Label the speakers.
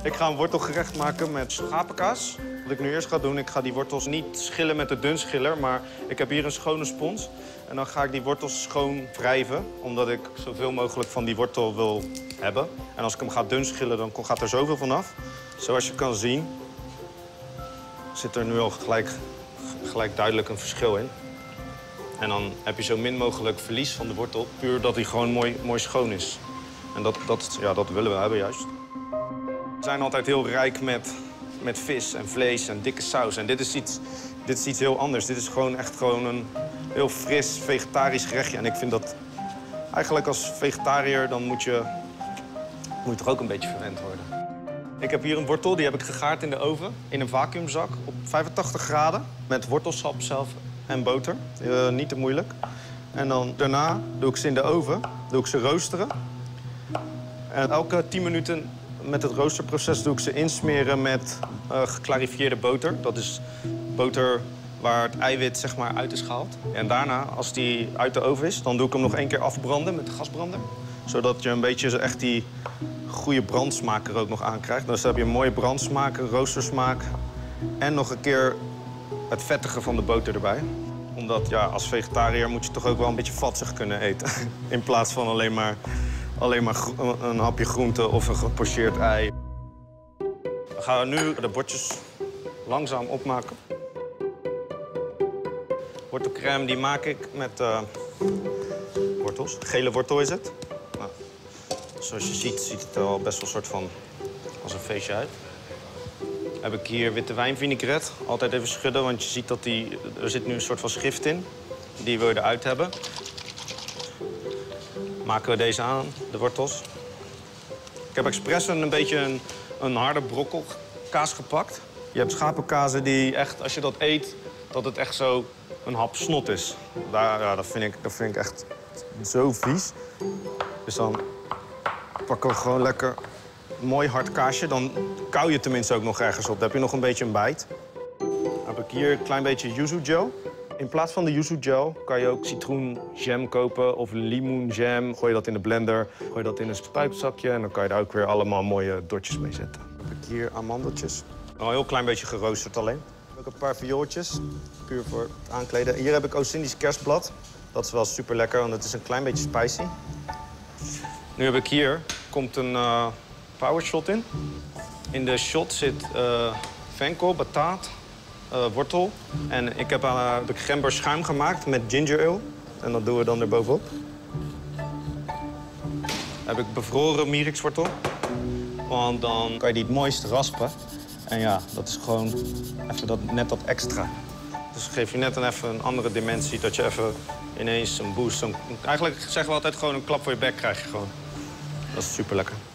Speaker 1: Ik ga een wortelgerecht maken met schapenkaas. Wat ik nu eerst ga doen, ik ga die wortels niet schillen met de dunschiller, maar ik heb hier een schone spons. En dan ga ik die wortels schoon wrijven, omdat ik zoveel mogelijk van die wortel wil hebben. En als ik hem ga dunschillen, dan gaat er zoveel vanaf. Zoals je kan zien, zit er nu al gelijk duidelijk een verschil in. En dan heb je zo min mogelijk verlies van de wortel, puur dat hij gewoon mooi schoon is. En dat willen we hebben juist. We zijn altijd heel rijk met vis en vlees en dikke saus. En dit is iets heel anders. Dit is gewoon een heel fris vegetarisch gerechtje. En ik vind dat eigenlijk als vegetariër dan moet je toch ook een beetje verwend worden. Ik heb hier een wortel, die heb ik gegaard in de oven. In een vacuümzak op 85 graden. Met wortelsap zelf en boter. Niet te moeilijk. En dan daarna doe ik ze in de oven. Doe ik ze roosteren. En elke 10 minuten met het roosterproces doe ik ze insmeren met geclarifieerde boter. Dat is boter waar het eiwit zeg maar uit is gehaald. En daarna, als die uit de oven is, dan doe ik hem nog 1 keer afbranden met de gasbrander. Zodat je een beetje echt die goede brandsmaak er ook nog aan krijgt. Dus dan heb je een mooie brandsmaak, een roostersmaak. En nog een keer het vettige van de boter erbij. Omdat ja, als vegetariër moet je toch ook wel een beetje vatsig kunnen eten. In plaats van alleen maar een hapje groente of een gepocheerd ei. Dan gaan we nu de bordjes langzaam opmaken. Wortelcrème die maak ik met wortels. Gele wortel is het. Nou, zoals je ziet het er al best wel soort van als een feestje uit. Heb ik hier witte wijnvinaigrette. Altijd even schudden, want je ziet dat er zit nu een soort van schrift in. Die wil je eruit hebben. Maken we deze aan, de wortels. Ik heb expres een beetje een harde brokkel kaas gepakt. Je hebt schapenkazen die echt, als je dat eet, dat het echt zo een hap snot is. Dat vind ik echt zo vies. Dus dan pakken we gewoon lekker een mooi hard kaasje. Dan kauw je tenminste ook nog ergens op. Dan heb je nog een beetje een bijt. Dan heb ik hier een klein beetje yuzu gel. In plaats van de yuzu gel kan je ook citroenjam kopen of limoenjam. Gooi je dat in de blender, gooi je dat in een spuitzakje en dan kan je daar ook weer allemaal mooie dotjes mee zetten. Dan heb ik hier amandeltjes. Een heel klein beetje geroosterd alleen. Ook een paar viooltjes, puur voor het aankleden. Hier heb ik Oost-Indisch kerstblad. Dat is wel super lekker, want het is een klein beetje spicy. Nu heb ik hier, komt een power shot in. In de shot zit venkel, bataat, wortel. En ik heb de gember schuim gemaakt met ginger ale. En dat doen we dan erbovenop. Dan heb ik bevroren mierikswortel. Want dan kan je die het mooist raspen. En ja, dat is gewoon even net dat extra. Dus geef je net even een andere dimensie, dat je even ineens een boost... Eigenlijk zeggen we altijd gewoon een klap voor je bek krijg je gewoon. Dat is super lekker.